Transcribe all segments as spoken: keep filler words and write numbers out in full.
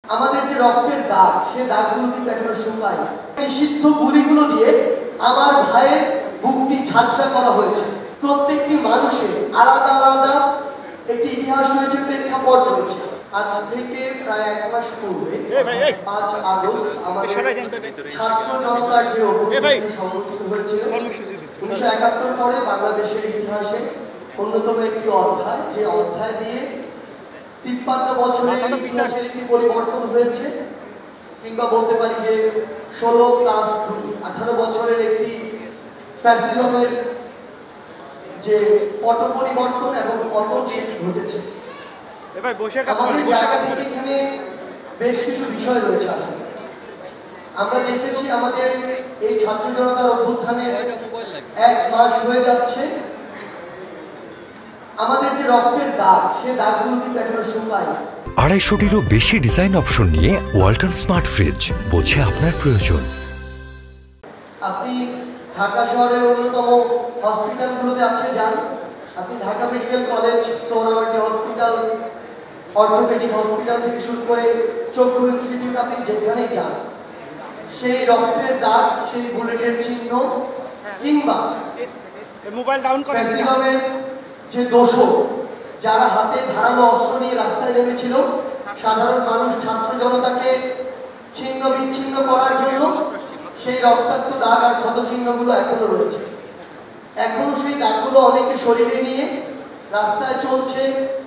আমাদের যে রক্তের দাগ, সে দাগগুলো কিন্তু এখনো শুকায়। নিষিদ্ধ গুলিগুলো দিয়ে আমার ভাইয়ের বুকটি ঝাঁঝরা করা হয়েছে। প্রত্যেকটি মানুষের আলাদা আলাদা একটি ইতিহাস রয়েছে, প্রেক্ষাপট রয়েছে। আজ থেকে প্রায় এক মাস পূর্বে পাঁচ আগস্ট আমাদের ছাত্র জনতার যে অভ্যুত্থান সংগঠিত হয়েছিল, উনিশশো একাত্তর পরে বাংলাদেশের ইতিহাসে অন্যতম একটি অধ্যায়, যে অধ্যায় দিয়ে তিপ্পান্ন বছরের ইতিহাসের একটি পরিবর্তন হয়েছে, কিংবা বলতে পারি যে ষোলো প্লাস দুই আঠারো বছরের একটি ফ্যাসিজমের যে পট পরিবর্তন এবং পতন সেটি ঘটেছে। আমাদের জায়গা থেকে এখানে বেশ কিছু বিষয় রয়েছে। আসলে আমরা দেখেছি আমাদের এই ছাত্র জনতার অভ্যুত্থানের এক মাস হয়ে যাচ্ছে। আমাদের যে রক্তের দাগ, সে দাগগুলো কিন্তু এখনো শুকায়। আড়াইশোটিরও বেশি ডিজাইন অপশন নিয়ে ওয়ালটন স্মার্ট ফ্রিজ, বোঝে আপনার প্রয়োজন। আপনি ঢাকা শহরের অন্যতম হসপিটালগুলোতে আছে যান, আপনি Dhaka medical college, Suhrawardy hospital, orthopaedic hospital থেকে শুরু করে চক্ষু ইনস্টিটিউট, আপনি যেখানেই যান, সেই রক্তের দাগ, সেই বুলেটের চিহ্ন, কিংবা মোবাইল ডাউন করে ফ্যাসিজমের যে দোষক, যারা হাতে ধারালো অস্ত্র নিয়ে রাস্তায় নেমেছিল সাধারণ মানুষ, ছাত্র জনতাকে ছিন্ন বিচ্ছিন্ন করার জন্য, সেই রক্তাক্ত দাগ আর ক্ষত চিহ্নগুলো এখনো রয়েছে। এখনো সেই দাগগুলো অনেকে শরীরে নিয়ে রাস্তায় চলছে,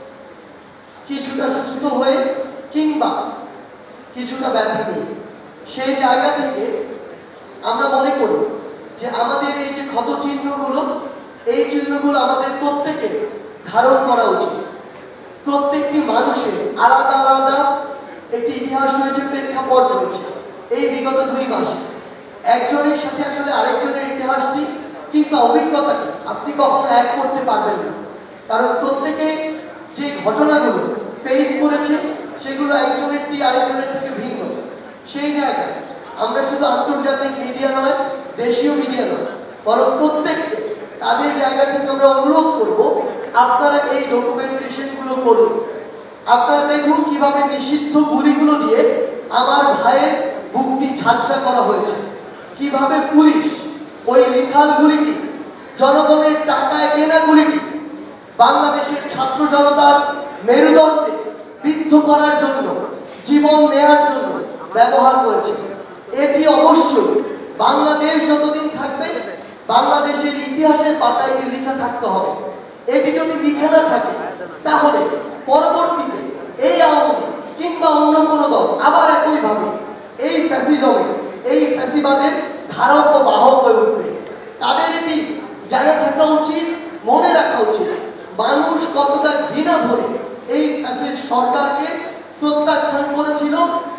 কিছুটা সুস্থ হয়ে কিংবা কিছুটা ব্যথা নিয়ে। সেই জায়গা থেকে আমরা মনে করি যে আমাদের এই যে ক্ষত চিহ্নগুলো, এই চিহ্নগুলো আমাদের প্রত্যেকে ধারণ করা উচিত। প্রত্যেকটি মানুষের আলাদা আলাদা একটি ইতিহাস রয়েছে, প্রেক্ষাপট রয়েছে। এই বিগত দুই মাসে একজনের সাথে আসলে আরেকজনের ইতিহাসটি কিংবা অভিজ্ঞতাটি আপনি কখনো এক করতে পারবেন না, কারণ প্রত্যেকে যে ঘটনাগুলো ফেস করেছে সেগুলো একজনেরটি আরেকজনের থেকে ভিন্ন। সেই জায়গায় আমরা শুধু আন্তর্জাতিক মিডিয়া নয়, দেশীয় মিডিয়া নয়, বরং প্রত্যেককে তাদের জায়গা থেকে আমরা অনুরোধ করব, আপনারা এই ডকুমেন্টেশনগুলো করুন। আপনারা দেখুন কিভাবে নিষিদ্ধ গুলিগুলো দিয়ে আমার ভাইয়ের বুকটি ঝাঁঝরা করা হয়েছে, কিভাবে পুলিশ ওই লিথাল গুলিটি, জনগণের টাকায় কেনা গুলিটি বাংলাদেশের ছাত্র জনতার মেরুদণ্ডে বিদ্ধ করার জন্য, জীবন নেয়ার জন্য ব্যবহার করেছে। এটি অবশ্যই বাংলাদেশ যতদিন থাকবে বাংলাদেশের ইতিহাসের পাতায় লেখা থাকতে হবে। এটি যদি লেখা না থাকে তাহলে পরবর্তীতে এই আওয়ামী লীগ কিংবা অন্য কোনো দল আবার একইভাবে এই ফ্যাসিজমে, এই ফ্যাসিবাদের ধারক ও বাহক হয়ে উঠবে। তাদের এটি জানা থাকা উচিত, মনে রাখা উচিত, মানুষ কতটা ঘৃণা ভরে এই ফ্যাসিস্ট সরকারকে প্রত্যাখ্যান করেছিল।